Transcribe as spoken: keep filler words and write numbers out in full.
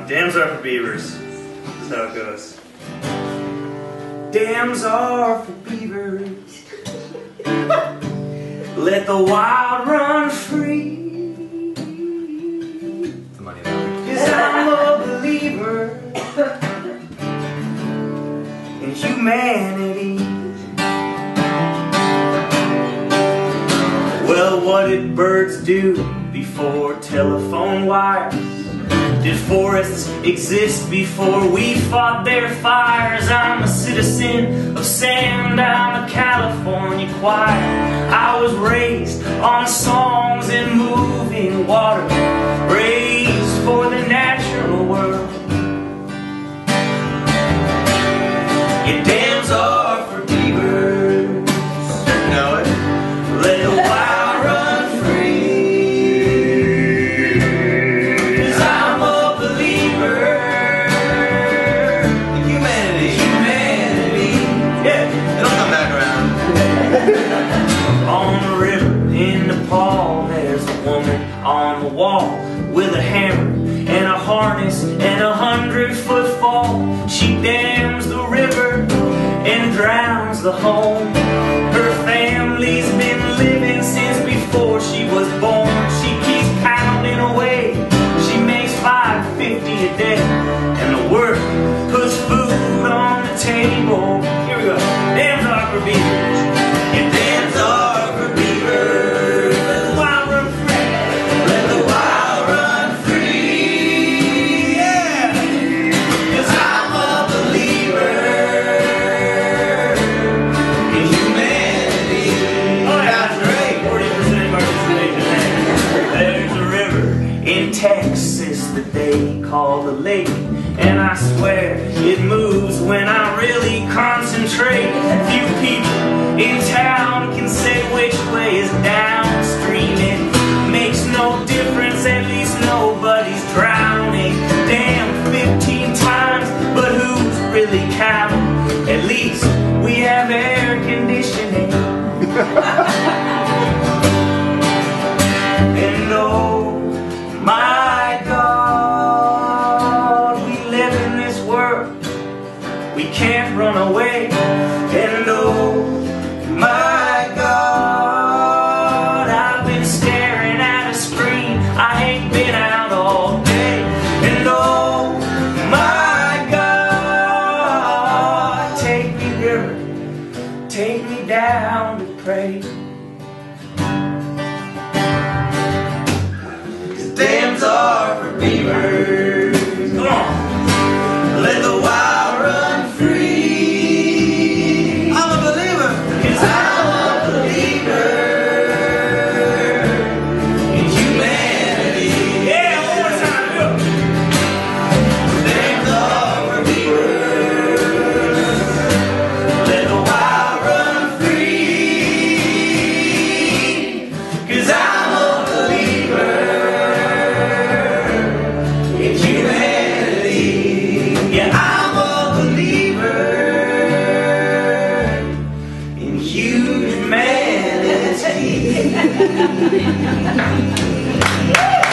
Dams are for beavers. That's how it goes. Dams are for beavers. Let the wild run free. The money now. Cause I'm a believer in humanity. Well, what did birds do before telephone wires? Did forests exist before we fought their fires? I'm a citizen of sand, I'm a California choir. I was raised on songs and moving water, raised for the natural world. Your dams are for beavers. You know it? Let the wild run free. Cause I'm a believer in humanity. Humanity. Yeah. It'll come back around. On the river in Nepal, there's a woman on the wall with a hammer and a harness and a hundred foot fall. She dams the river and drowns the home. Her family's been living since before she was born. She keeps pounding away. She makes five fifty a day, and the work puts food on the table. Here we go. Dams are for beavers. And dams are for beavers. Let the wild run free. Let the wild run free. Yeah. Cause I'm a believer in humanity. Oh, yeah, that's great. forty percent participation. There's a river in Texas that they call the lake, and I swear it moves when I really concentrate. Few people in town can say which way is downstream. It makes no difference, at least nobody's drowning. Damn, fifteen times, but who's really counting? At least we have air conditioning. And oh my God, we live in this world, we can't run away. And oh my God, I've been staring at a screen, I ain't been out all day. And oh my God, take me river, take me down to pray. Dams are for beavers. Come on. Let the wild run free. I'm a believer. Cause I'm a believer in humanity. Yeah, one more time. Go. Dams are for beavers. Let the wild run free. Cause I'm a believer in humanity. Yeah, I'm a believer in humanity.